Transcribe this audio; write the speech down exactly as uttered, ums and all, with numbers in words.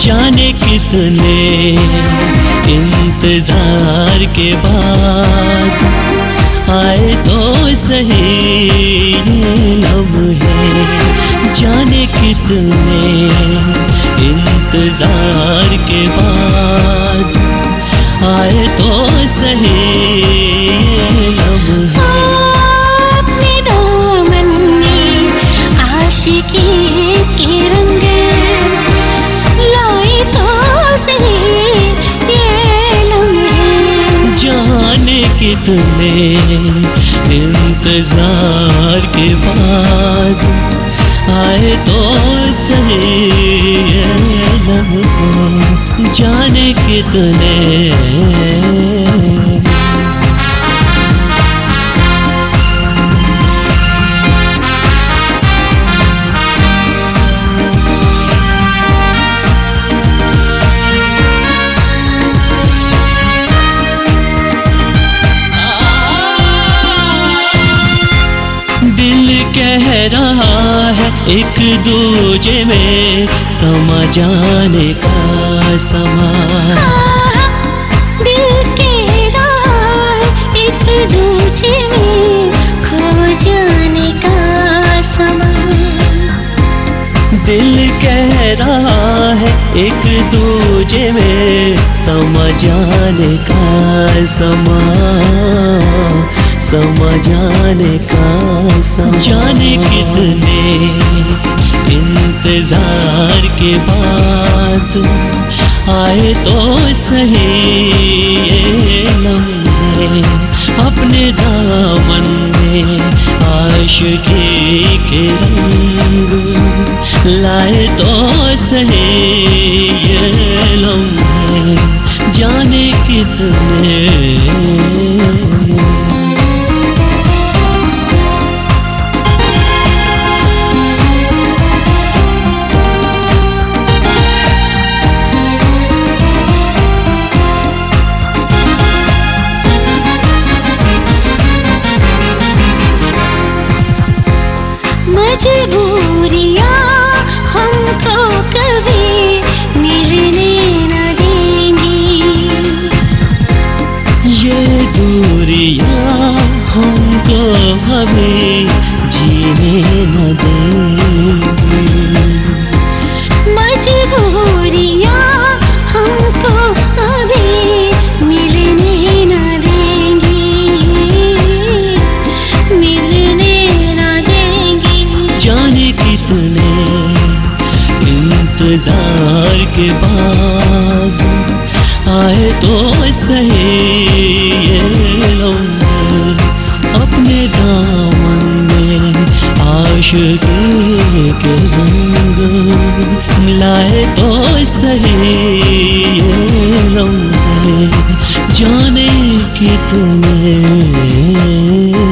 जाने कितने इंतजार के बाद आए तो सही ये लम्हे। जाने कितने इंतजार के बाद आए तो सही ये लम्हे। अपने दामन में आशिकी के रंग लाए तो सही ये लम्हे। जाने कितने इंतजार के बाद आए तो सही ये लम्हे। जाने कितने कह रहा है एक दूजे में समा जाने का समा। दिल कह रहा है एक दूजे में खो जाने का समा। दिल कह रहा है एक दूजे में समा जाने का समा। समा जाने का समा। जाने कितने इंतजार के बाद आए तो सही ये लम्हे। अपने दामन में आशिकी के रंग लाए तो सही ये लम्हे। जाने कितने मजबूरियाँ हमको कभी मिलने न देंगी। ये दूरियाँ हमको कभी जीने न देंगी। मजबूरियाँ हमको कभी मिलने न देंगी। मिलने न देंगी। जाने कितने इंतजार के बाद आए तो सही ये लम्हे। अपने दामन में आशिकी के रंग मिलाए तो सही ये लम्हे। जाने कितने